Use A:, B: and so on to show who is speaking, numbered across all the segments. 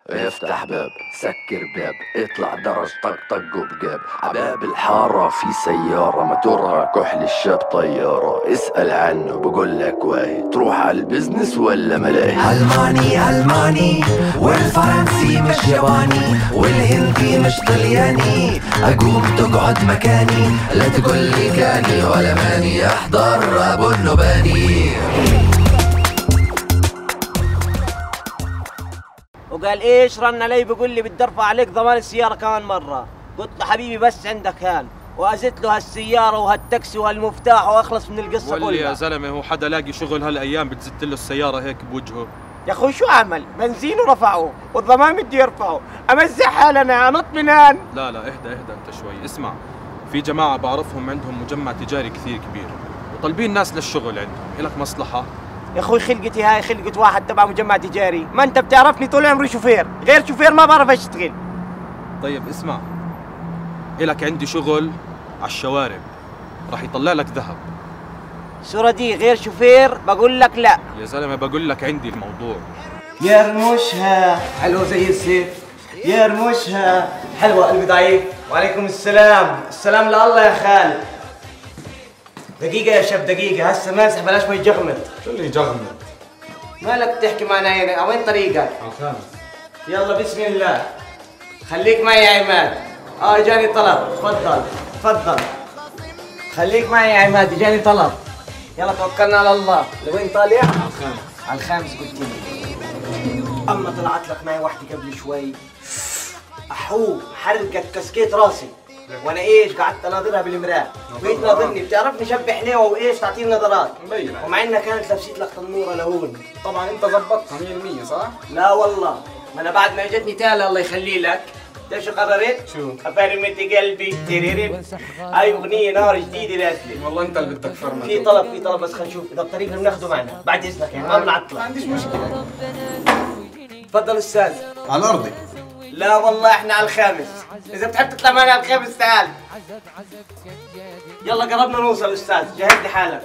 A: افتح باب، سكر باب، اطلع درج، طق طق وبقاب. عباب الحارة في سيارة موتورها كحل الشاب طيارة. اسأل عنه بقول لك واهي، تروح على البزنس ولا ملاهي؟
B: ألماني ألماني والفرنسي مش ياباني والهندي مش طلياني. أقوم تقعد مكاني، لا تقول لي كاني ولا ماني. احضر أبو النباني.
C: وقال ايش رن علي بيقول لي بدي ارفع عليك ضمان السياره كمان مره. قلت له حبيبي بس عندك هان، وازت له هالسياره وهالتاكسي وهالمفتاح واخلص من القصه كلها.
D: واللي يا زلمه هو حدا لاقي شغل هالايام بتزت له السياره هيك بوجهه؟
C: يا اخوي شو عمل؟ بنزين ورفعوه والضمان بدي يرفعه، امزح حالنا انط من هان.
D: لا اهدى انت شوي. اسمع، في جماعه بعرفهم عندهم مجمع تجاري كثير كبير وطالبين ناس للشغل عندهم، إلك مصلحه؟
C: يا اخوي خلقتي هاي خلقة واحد تبع مجمع تجاري، ما انت بتعرفني طول عمري شوفير، غير شوفير ما بعرف اشتغل.
D: طيب اسمع، إلك عندي شغل على الشوارع راح يطلع لك ذهب.
C: الصورة دي غير شوفير بقول لك لا.
D: يا زلمه بقول لك عندي الموضوع.
C: يا رموشها حلوة زي السيف، يا رموشها حلوة قلبي ضعيف. وعليكم السلام. السلام لله يا خالد. دقيقة يا شاب دقيقة، هسه ماسح بلاش ما يجغمد.
D: شو اللي جغمت؟
C: مالك تحكي معنا هنا؟ وين طريقك؟
D: على الخامس.
C: يلا بسم الله. خليك معي يا عماد. اجاني طلب، تفضل. خليك معي يا عماد، اجاني طلب. يلا توكلنا على الله. لوين طالع؟
D: على الخامس.
C: على الخامس قلت لي. اما طلعت لك معي واحدة قبل شوي، احو حرقت كسكيت راسي، وانا ايش قعدت اناظرها بالمرايه، وهي تناظرني. بتعرفني شبه حليوه وايش تعطيني نظرات، ومع انها كانت لبست لك تنوره لهون.
D: طبعا انت ظبطتها 100% صح؟
C: لا والله، ما انا بعد ما اجتني تالا الله يخلي لك، تعرف شو قررت؟
D: شو؟
C: افرمت قلبي تيريرين. هاي اغنيه نار جديده نازله.
D: والله انت اللي بدك فرمة.
C: في طلب بس خلينا نشوف اذا الطريق اللي بناخده معنا بعد اذنك، يعني ما بنعطلك.
D: ما عنديش مشكله.
C: تفضل استاذ.
D: على ارضي.
C: لا والله احنا على الخامس، اذا بتحب تطلع معنا على الخامس تعال. يلا قربنا نوصل استاذ، جهز لي حالك.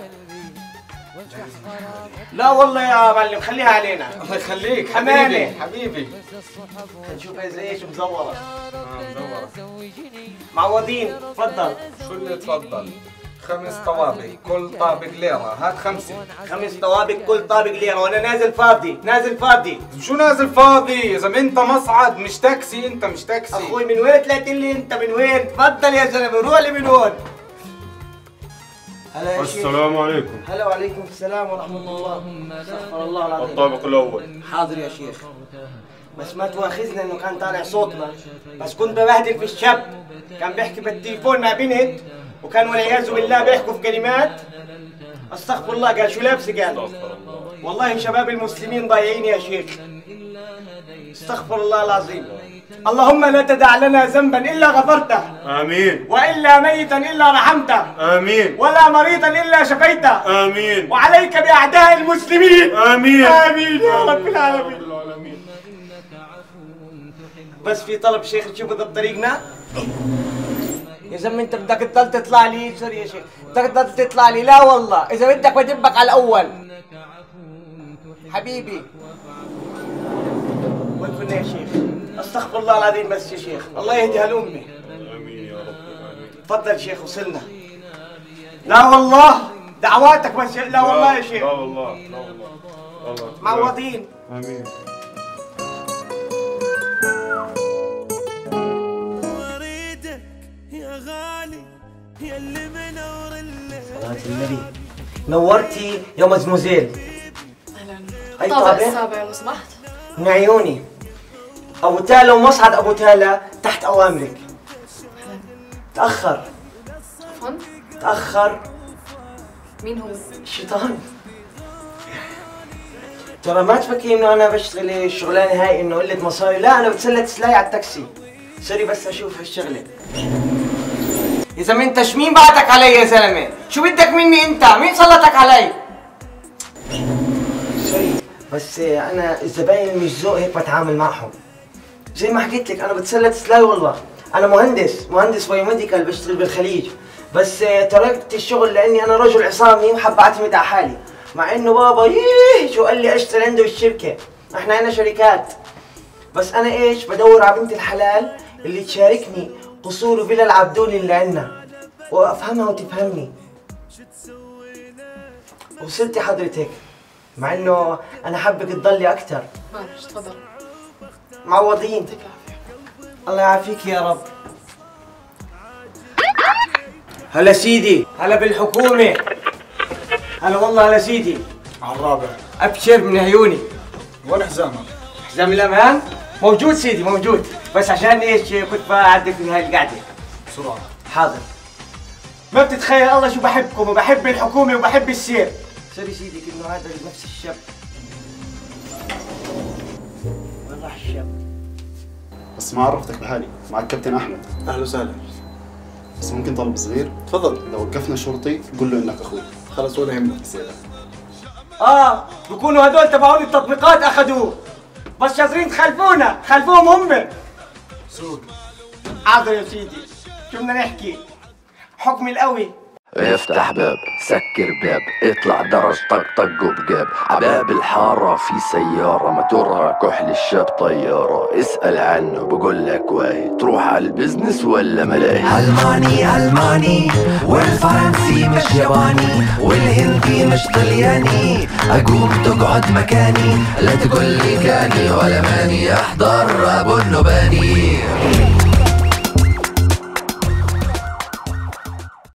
C: لا والله يا معلم خليها علينا.
D: الله يخليك
C: حمانة.
D: حبيبي.
C: نشوف زي ايش مزوره.
D: مزورة.
C: معوضين. تفضل.
D: شو اللي تفضل؟ 5 طوابق، كل طابق ليرة، هات 5.
C: 5 طوابق كل طابق ليره، وانا نازل فاضي.
D: شو نازل فاضي؟ إذا أنت مصعد مش تاكسي، أنت مش تاكسي.
C: اخوي من وين طلعت لي انت؟ من وين؟ تفضل يا زلمه، روح لي من هون. هلا يا شيخ.
E: السلام عليكم.
C: هلا وعليكم السلام ورحمه الله. استغفر الله العظيم.
E: الطابق الأول.
C: حاضر يا شيخ، بس ما تواخذنا انه كان طالع صوتنا، بس كنت ببهدل في الشاب، كان بيحكي بالتليفون مع بنت، وكان والعياذ بالله بيحكوا في كلمات استغفر الله. قال شو لابسه؟ قال والله شباب المسلمين ضايعين يا شيخ. استغفر الله العظيم. اللهم لا تدع لنا ذنبا الا غفرته،
E: آمين.
C: والا ميتا الا رحمته،
E: آمين.
C: ولا مريضا الا شفيته،
E: آمين.
C: وعليك باعداء المسلمين.
E: آمين.
C: امين يا رب العالمين. بس في طلب شيخ تشوف اذا بطريقنا. يا زلمه انت بدك تضل تطلع لي سوري يا شيخ، بدك تضل تطلع لي. لا والله اذا بدك بدبك على الاول حبيبي. وين كنا يا شيخ؟ استغفر الله العظيم. بس يا شيخ الله يهدي هالامه.
E: آمين يا رب. آمين.
C: تفضل شيخ وصلنا. لا والله دعواتك بس. لا والله يا شيخ.
E: لا والله. لا والله. والله.
C: معوضين.
E: آمين.
C: صلاة النبي. نورتي يا مزموزيل.
F: اهلا. طابق السابع لو سمحت.
C: من عيوني. ابو تالا ومصعد ابو تالا تحت اوامرك. تاخر.
F: عفوا.
C: تاخر.
F: مين هو؟
C: الشيطان. ترى ما تفكري انه انا بشتغل الشغلانه هاي انه قله مصاري، لا انا بتسلى تسلاي على التاكسي. سوري بس اشوف هالشغله. يا زلمه انت مين بعتك علي يا زلمه؟ شو بدك مني انت؟ مين سلطك علي؟ سوري بس انا الزباين مش ذوق هيك بتعامل معهم. زي ما حكيت لك انا بتسلى تسلاي والله. انا مهندس بايوميديكال بشتغل بالخليج، بس تركت الشغل لاني انا رجل عصامي وحاب اعتمد على حالي، مع انه بابا شو قال لي اشتغل عنده بالشركه، احنا هنا شركات. بس انا ايش بدور على بنت الحلال اللي تشاركني قصور وفيلا العبدولي اللي عنا، وافهمها وتفهمني. وصلتي حضرتك، مع انه انا حابك تضلي اكثر.
F: معلش تفضل.
C: معوضين.
F: يعطيك العافية.
C: الله يعافيك يا رب. هلا سيدي، هلا بالحكومة. هلا والله هلا سيدي.
G: على الرابع.
C: ابشر من عيوني.
G: وين حزامك؟
C: حزام الأمان؟ موجود سيدي موجود، بس عشان ايش كنت بعدك في هاي القعدة.
G: بسرعة.
C: حاضر. ما بتتخيل الله شو بحبكم وبحب الحكومة وبحب السير. سوري سيدي انه هذا نفس الشاب. وين راح الشاب؟
H: بس ما عرفتك بحالي، معك كابتن احمد.
G: اهلا وسهلا.
H: بس ممكن طلب صغير؟
G: تفضل.
H: اذا وقفنا شرطي قول له انك اخوي.
G: خلص ولا يهمك.
C: بكونوا هدول تبعون التطبيقات اخذوه، بس شاطرين تخلفونا، خلفوهم هم.
G: سوق.
C: حاضر يا سيدي، شو بدنا نحكي؟ حكمي القوي.
A: افتح باب، سكر باب، اطلع درج، طق طق وبقاب. عباب الحارة في سيارة، موتورها كحل الشاب طيارة. اسأل عنه بقول لك واهي، تروح على البزنس ولا ملاهي.
B: ألماني والفرنسي مش ياباني والهندي مش طلياني. أقوم تقعد مكاني، لا تقول لي كاني ولا ماني. أحضر أبو النباني.